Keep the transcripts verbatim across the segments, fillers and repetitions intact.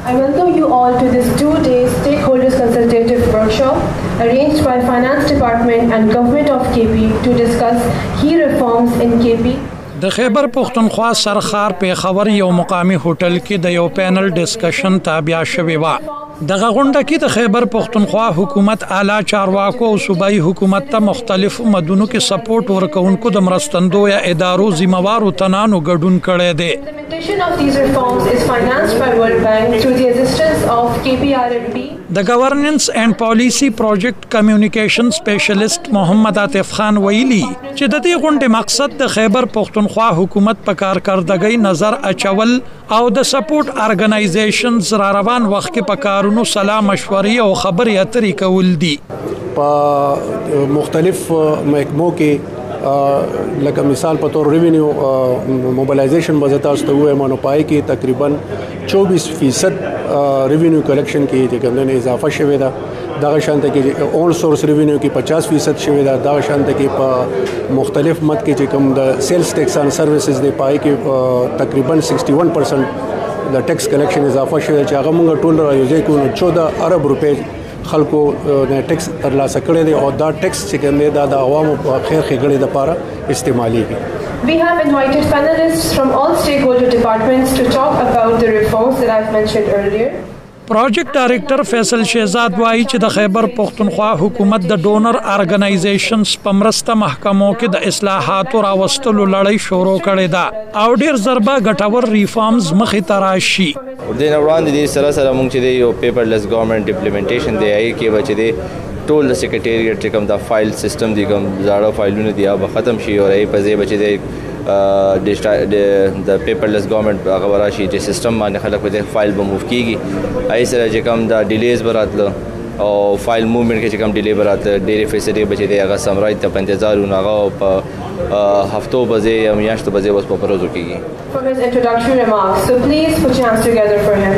I welcome you all to this two-day stakeholders consultative workshop arranged by Finance Department and Government of K P to discuss key reforms in K P. د خیبر پختونخوا سرخار پیښور یو مقامی هوټل کې د یو پینل ډسکشن تابع شوی و. دغه غونډه کې د خیبر پختونخوا حکومت اعلی چارواکو او صوبایي حکومت ته مختلف مدونو کې سپورټ ورکوونکو د مرستندو یا ادارو ذمہوارو تنانو ګډون کړی دی. Implementation of these reforms is financed by World Bank through the assistance of K P R M P. د گورننس اینڈ پالیسی پروجیکټ کمیونیکیشن سپیشلیست محمد عاطف خان ویلي چې د دې غونډې مقصد د خیبر پختونخوا حکومت په کارکردګۍ نظر اچول او د سپورټ ارګنایزیشنز را روان وخت کې په کارونو سلام مشورې او خبرې اترې کول دي. په مختلف محکمو کې لکه مثال په تور ریونیو موبلایزیشن بزتا استوه مانو پای کې تقریبا چوبیس فیصد ریونیو کلیکشن کې چې کومه اضافه شوه دا دغه شانته کې اون سورس ریونیو کې پچاس فیصد شوه دا دغه شانته کې په مختلف مد کې چې کوم د سیلز ټیکس ان سروسز دی پای کې تقریبا اکسठ پرسنټ د ټیکس کلیکشن اضافه شوه چې هغه موږ ټول رايوځي کو چودہ ارب روپے خلکو نه ټیکس ترلاسه کړی دی او دا ټیکس چې کوم دی دا د عوامو په خیر ښېګڼې لپاره استعمالېږي. We have invited panelists from all stakeholder departments to talk about the reforms that I've mentioned earlier. پروجیکټ ډایریکټر فیصل شهزاد وایي چې د خیبر پختونخوا حکومت د ډونر ارګنایزیشنز په مرسته محکمو کې د اصلاحاتو راوستلو لړۍ شروع کړې ده او ډیر ضربه ګټور ریفارمز مخې ته راشي. د وړاندې د سره سره موږ چې یو پیپرلیس ګورنمنت امپلیمنټیشن دی هغې کې به چې دی ټول د سیکریټریټ چې کوم د فایل سیستم دی کوم زاړه فایلونه دي هغه به ختم شي او هغې په ځای به چې دی د پیپرلیس ګورنمنت هغه به راشي چې سیستم باندې خلک به د فایل به موو کېږي. هغې سره چې کوم د ډیلیز به راتله او فایل موومنټ کې چې کوم ډیلی به راتله ډېرې فیصدې به چې دی هغه سمراج ته په انتظار وو نو هغه په هفتو په ځای یا میاشتو په ځای اوس په ورځو کېږي. For his introductory remarks, so please put your hands together for him.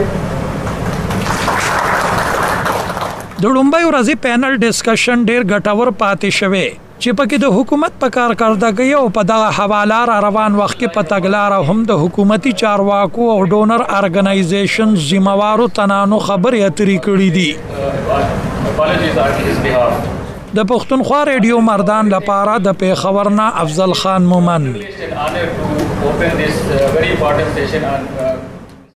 د لومبۍ ورځې پینل ډسکشن ډیر ګټور پاتې شوی چې پکې د حکومت په کارکردګۍ او په دغه حواله را روان وخت کې په تګلاره هم د حکومتي چارواکو او ډونر ارګنایزیشن ذمہوارو تنانو خبرې اترې کړې دي. د پښتونخوا ریډیو مردان لپاره د پیښور نه افضل خان مومن.